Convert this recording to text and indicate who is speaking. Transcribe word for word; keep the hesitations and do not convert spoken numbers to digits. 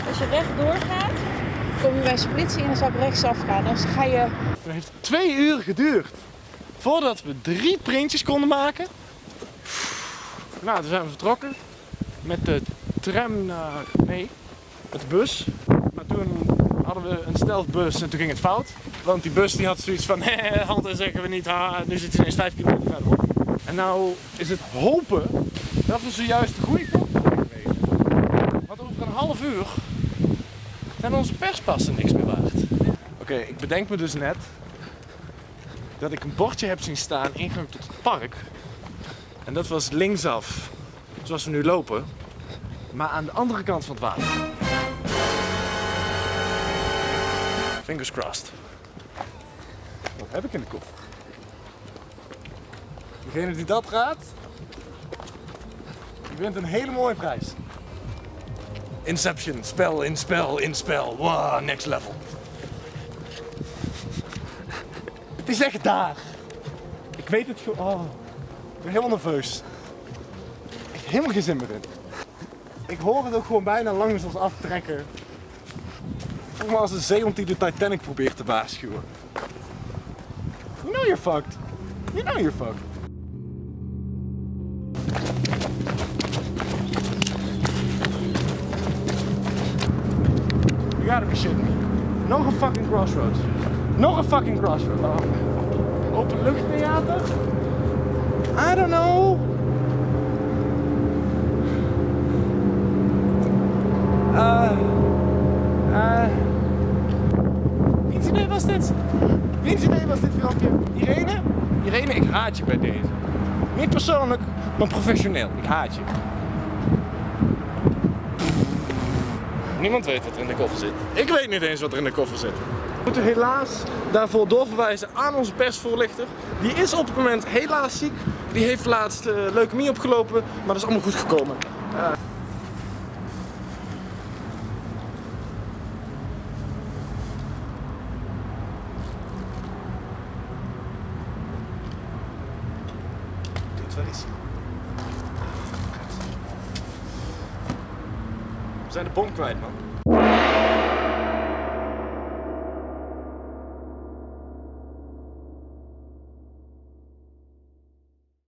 Speaker 1: Als je rechtdoor gaat, kom je bij splitsing en dan zou ik rechtsaf gaan. Dan ga je...
Speaker 2: Het heeft twee uur geduurd voordat we drie printjes konden maken. Nou, toen zijn we vertrokken met de tram naar... nee, met de bus. Maar toen hadden we een stealthbus en toen ging het fout. Want die bus die had zoiets van, hé, hand zeggen we niet, ha, nu zit je ineens vijf kilometer verderop. En nou is het hopen dat we zojuist de goede kant op geweest. Want over een half uur zijn onze perspassen niks meer waard. Oké, okay, ik bedenk me dus net dat ik een bordje heb zien staan, ingang tot het park. En dat was linksaf, zoals we nu lopen, maar aan de andere kant van het water. Fingers crossed. Wat heb ik in de koffer? Degene die dat raadt, die wint een hele mooie prijs. Inception, spel, in spel, in spel. Wow, next level. Het is echt daar. Ik weet het gewoon. Oh, ik ben helemaal nerveus. Echt helemaal geen zin meer in. Ik hoor het ook gewoon bijna langs ons aftrekken. Volgens mij als een zeehond die de Titanic probeert te waarschuwen. You know you're fucked. You know you're fucked. You gotta be shitting me. Nog een fucking crossroads. Nog een fucking crossroads. Oh. Openluchttheater? I don't know. Uh, uh, wiens idee was dit? Wiens idee was dit filmpje? Irene? Irene, ik haat je bij deze. Niet persoonlijk, maar professioneel. Ik haat je. Niemand weet wat er in de koffer zit. Ik weet niet eens wat er in de koffer zit. We moeten helaas daarvoor doorverwijzen aan onze persvoorlichter. Die is op het moment helaas ziek. Die heeft laatst uh, leukemie opgelopen, maar dat is allemaal goed gekomen. Uh, Waar is hij? We zijn de bom kwijt, man.